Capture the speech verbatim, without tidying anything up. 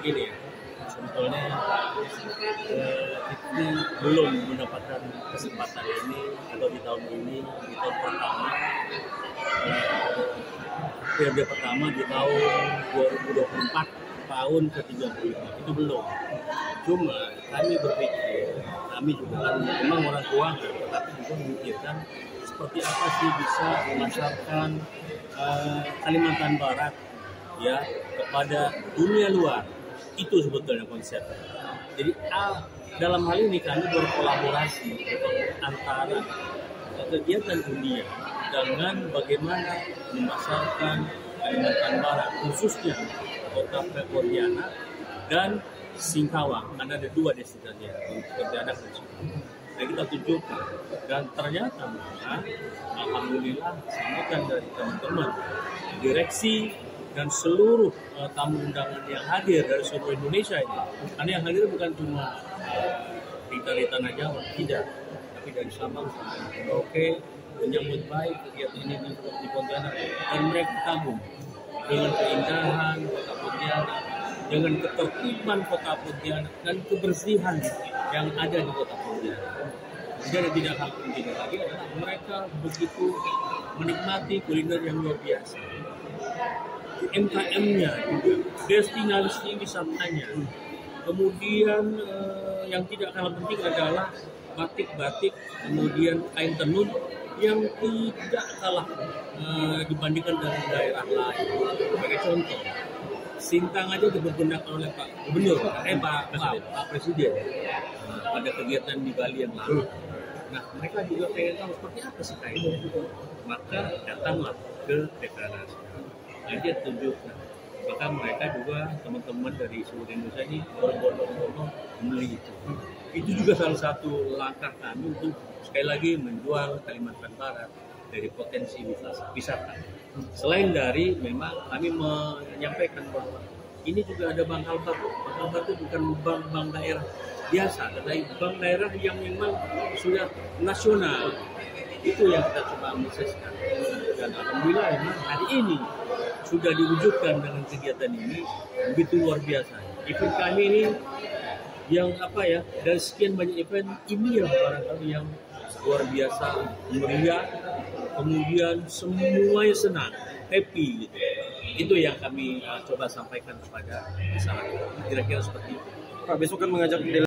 begini ya, sebetulnya eh, kita belum mendapatkan kesempatan ini atau di tahun ini, di tahun pertama, eh, periode pertama di tahun dua ribu dua puluh empat, tahun ke tiga puluh lima, itu belum. Cuma kami berpikir, kami juga kan memang orang keuangan, tetapi juga memikirkan seperti apa sih bisa memasarkan uh, Kalimantan Barat ya kepada dunia luar. Itu sebetulnya konsepnya. Jadi ah, dalam hal ini kami berkolaborasi antara kegiatan dunia dengan bagaimana memasarkan Kalimantan Barat, khususnya kota Pontianak dan Singkawang, karena ada dua destinasi Pontianak dan Singkawang. Nah, kita tunjukkan dan ternyata malah alhamdulillah sambutan dari teman-teman direksi dan seluruh uh, tamu undangan yang hadir dari seluruh Indonesia ini. Karena yang hadir bukan cuma uh, dari Tanah Jawa, tidak, tapi dari Sabang sampai Merauke menyambut baik kegiatan ini di, di Pontianak, dan mereka kagum dengan keindahan kota Pontianak, dengan ketertiban kota Pontianak dan kebersihan yang ada di kota Pontianak. Dan tidak hal penting lagi adalah mereka begitu menikmati kuliner yang luar biasa. U M K M-nya juga, destinasi wisatanya. Kemudian eh, yang tidak kalah penting adalah batik-batik, kemudian kain tenun yang tidak kalah eh, dibandingkan dengan daerah lain. Sebagai contoh, Sintang aja dipergunakan oleh Pak Gubernur, eh Pak, Pak, Pak Presiden eh, pada kegiatan di Bali yang lalu. Nah, mereka juga pengen tahu seperti apa sih kainnya. Maka datanglah ke deklarasi. Nah, dia tunjukkan. Maka mereka juga teman-teman dari seluruh Indonesia ini berbondong-bondong membeli itu. Itu juga salah satu langkah kami untuk sekali lagi menjual Kalimantan Barat dari potensi wisata. Selain dari memang kami menyampaikan bahwa ini juga ada bank hal batu. Bank hal batu bukan bank-bank daerah biasa, tetapi bank daerah yang memang sudah nasional. Itu yang kita coba mensukseskan. Dan alhamdulillah memang hari ini sudah diwujudkan dengan kegiatan ini begitu luar biasa. Event kami ini yang apa ya, dari sekian banyak event ini yang barangkali yang luar biasa meriah, kemudian semuanya senang, happy gitu. Itu yang kami uh, coba sampaikan kepada masyarakat. Kira-kira seperti itu. Pak, besok kan mengajak